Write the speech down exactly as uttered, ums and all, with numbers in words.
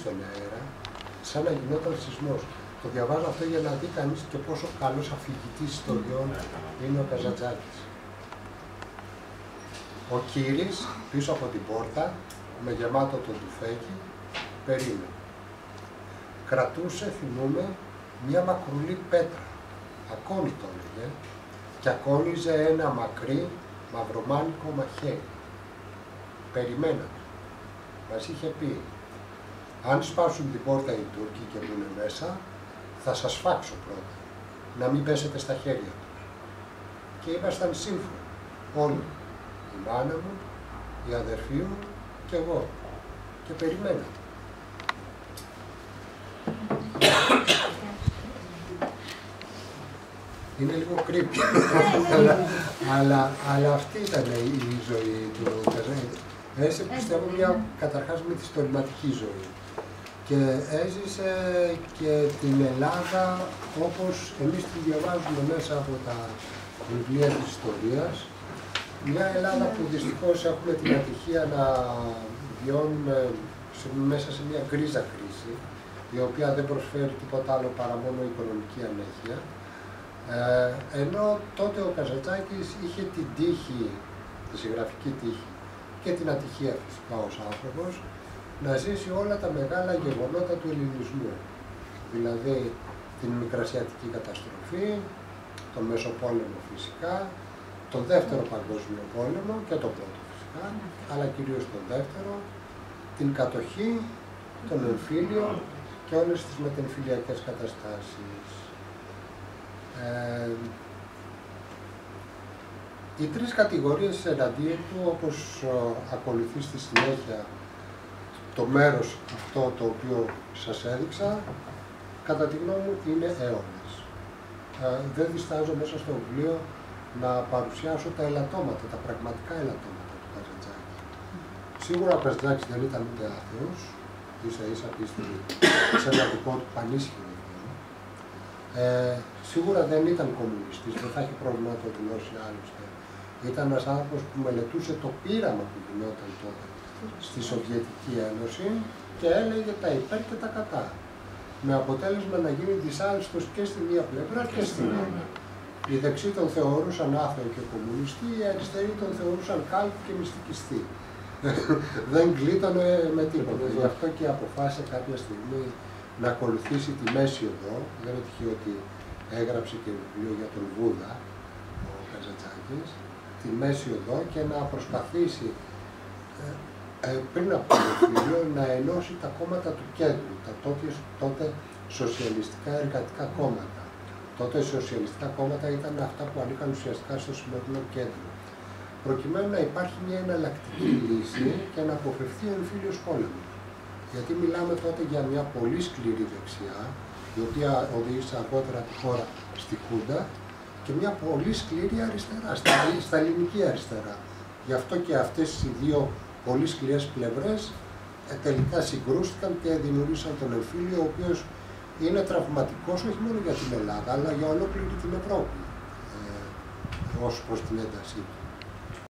στον αέρα, σαν να γινόταν σεισμός. Το διαβάζω αυτό για να δει κανείς και πόσο καλός αφηγητής ιστοριών είναι ο Καζαντζάκης. Ο Κύρις πίσω από την πόρτα, με γεμάτο το τουφέκι, περίμενε. Κρατούσε, θυμούμε, μια μακρουλή πέτρα, ακόμη το έλεγε, και ακόμιζε ένα μακρύ μαυρομάνικο μαχαίρι. Περιμέναμε. Μας είχε πει, αν σπάσουν την πόρτα οι Τούρκοι και μπουν μέσα, θα σας φάξω πρώτα, να μην πέσετε στα χέρια τους. Και ήμασταν σύμφωνοι, όλοι. Η μάνα μου, η αδερφή μου και εγώ. Και περιμέναμε. Είναι λίγο creepy, αλλά, αλλά, αλλά αυτή ήταν η, η ζωή του Καζαντζάκη. Έζησε, πιστεύω, μια καταρχάς μυθιστορηματική ζωή. Και έζησε και την Ελλάδα όπως εμείς τη διαβάζουμε μέσα από τα βιβλία της ιστορίας. Μια Ελλάδα που δυστυχώς έχουμε την ατυχία να βιώνουμε σε, μέσα σε μια γκρίζα κρίση, η οποία δεν προσφέρει τίποτα άλλο παρά μόνο οικονομική ανέχεια. Ε, ενώ τότε ο Καζαντζάκης είχε την τύχη, τη συγγραφική τύχη και την ατυχία φυσικά ως άνθρωπος, να ζήσει όλα τα μεγάλα γεγονότα του ελληνισμού. Δηλαδή την Μικρασιατική καταστροφή, τον Μεσοπόλεμο φυσικά, τον Δεύτερο Παγκόσμιο Πόλεμο και τον Πρώτο φυσικά, αλλά κυρίως τον Δεύτερο, την κατοχή, τον εμφύλιο και όλες τις μετεμφυλιακές καταστάσεις. Ε, οι τρεις κατηγορίες εναντίον του, όπως ε, ακολουθεί στη συνέχεια το μέρος αυτό το οποίο σας έδειξα, κατά τη γνώμη μου είναι αιώνες. Ε, δεν διστάζω μέσα στο βιβλίο να παρουσιάσω τα ελαττώματα, τα πραγματικά ελαττώματα του Καζαντζάκη. Σίγουρα ο Καζαντζάκης δεν ήταν ούτε άθεος, ίσα ίσα πίστευε σε ένα δικό του πανίσχυρο. Ε, σίγουρα δεν ήταν κομμουνιστής, δεν θα έχει πρόβλημα να το δηλώσει άλλωστε. Ήταν ένας άνθρωπος που μελετούσε το πείραμα που γινόταν τότε στη Σοβιετική Ένωση και έλεγε τα υπέρ και τα κατά. Με αποτέλεσμα να γίνει δυσάρεστος και στη μία πλευρά και στην άλλη. Οι δεξιοί τον θεωρούσαν άθεο και κομμουνιστή, οι αριστεροί τον θεωρούσαν κάλπη και μυστικιστή. Δεν γλίτωνε με τίποτα. Γι' αυτό και αποφάσισε κάποια στιγμή να ακολουθήσει τη μέση οδό. Δεν είναι τυχαίο ότι έγραψε και βιβλίο για τον Βούδα, ο Καζαντζάκης, τη μέση οδό και να προσπαθήσει ε, ε, πριν από το βιβλίο να ενώσει τα κόμματα του κέντρου, τα τότε, τότε σοσιαλιστικά εργατικά κόμματα. Τότε οι σοσιαλιστικά κόμματα ήταν αυτά που ανήκαν ουσιαστικά στο σημερινό κέντρο. Προκειμένου να υπάρχει μια εναλλακτική λύση και να αποφευθεί ο εμφύλιος πόλεμος. Γιατί μιλάμε τότε για μια πολύ σκληρή δεξιά, η οποία οδήγησε αργότερα τη χώρα στη Χούντα, και μια πολύ σκληρή αριστερά, στα, στα ελληνική αριστερά. Γι' αυτό και αυτές οι δύο πολύ σκληρές πλευρές ε, τελικά συγκρούστηκαν και δημιούργησαν τον εμφύλιο, ο οποίος είναι τραυματικός όχι μόνο για την Ελλάδα, αλλά για ολόκληρη την Ευρώπη, ε, ως προς την έντασή του.